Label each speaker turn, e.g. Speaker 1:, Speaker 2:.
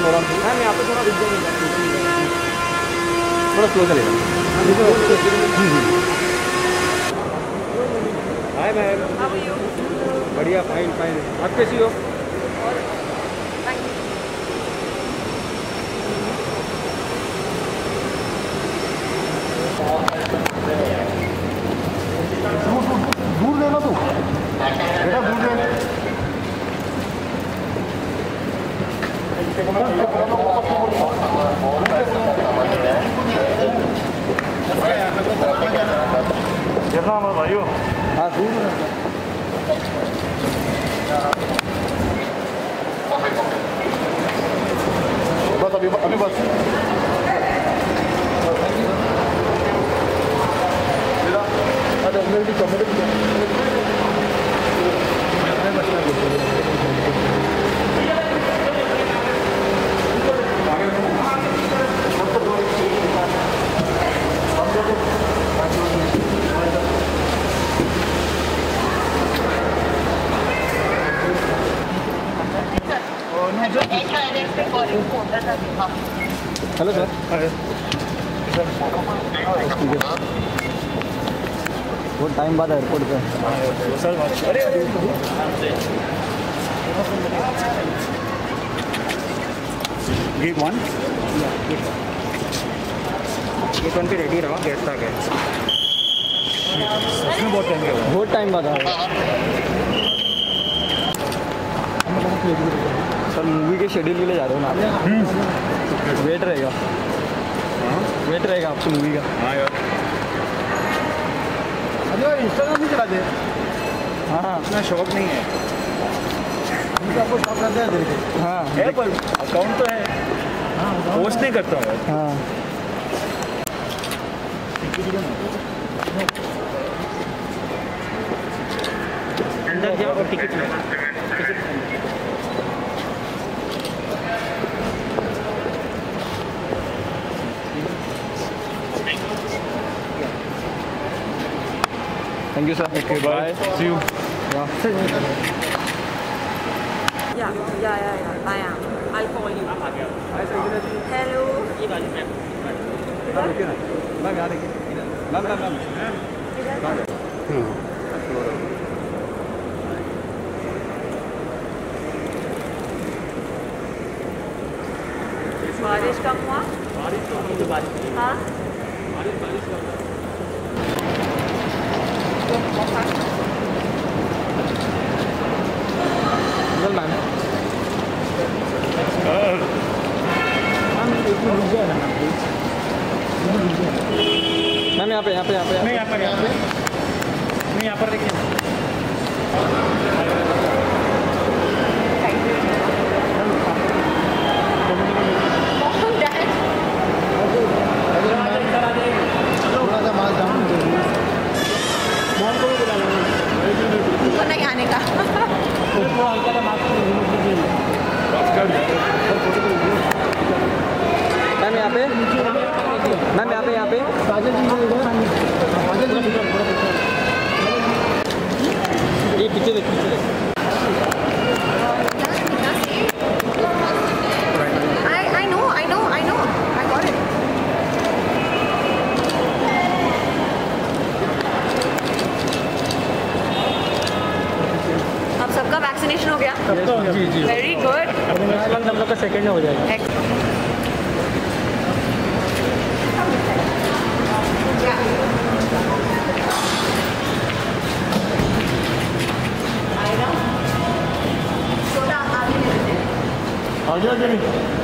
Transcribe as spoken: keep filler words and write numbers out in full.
Speaker 1: Slow on ma'am, यहाँ पे थोड़ा रुक जाएगा, थोड़ा स्लो चलेगा। हाय मैम, बढ़िया, फाइन फाइन। आप कैसी हो? दूर लेना तू बेटा, दूर ले।
Speaker 2: देखा हमारे भाइयों,
Speaker 1: हाँ दूर
Speaker 2: बस अभी अभी बस
Speaker 1: हेलो सर। बहुत टाइम बाद एयरपोर्ट पे
Speaker 2: sir. Gate one
Speaker 1: gate one पे रेडी रहो, गेट तक है।
Speaker 2: उसमें बहुत टाइम लगा,
Speaker 1: बहुत टाइम बाद आया सर। मूवी के शेड्यूल के लिए जा रहे हो ना आप? वेट रहेगा, वेट रहेगा आपसे मूवी का।
Speaker 2: हाँ यार,
Speaker 1: अरे इंस्टाग्राम भी चला दे। हाँ,
Speaker 2: इतना शौक नहीं है
Speaker 1: आपको शौक रहता है देख के। हाँ
Speaker 2: है, पर अकाउंट तो है, पोस्ट नहीं करता हूँ।
Speaker 1: हाँ, अंदर जाओ, टिकट लो, ticket. Thank you, sir.
Speaker 2: Okay, bye. See you.
Speaker 3: Yeah, yeah, yeah, yeah. I am. I'll call you. Hello.
Speaker 1: Ma'am यहाँ देखिए, मैम मैम मैम
Speaker 3: बारिश कम हुआ?
Speaker 1: बारिश तो अभी तो बारिश
Speaker 3: हाँ,
Speaker 1: बारिश बारिश कम मैम। मैम यहाँ पे यहाँ पे यहाँ पे
Speaker 2: नहीं यहाँ पर यहाँ पे नहीं यहाँ पर देखिए।
Speaker 3: उनको नहीं आने का।
Speaker 1: मैम यहाँ पे, मैम यहाँ पे यहाँ पे ये पीछे देख, पीछे देख।
Speaker 3: I I know I know I know I got it. अब सबका वैक्सीनेशन हो गया?
Speaker 1: जी जी,
Speaker 3: वेरी गुड।
Speaker 1: हम लोग का सेकेंड हो जाएगा।
Speaker 2: आ गया कि नहीं?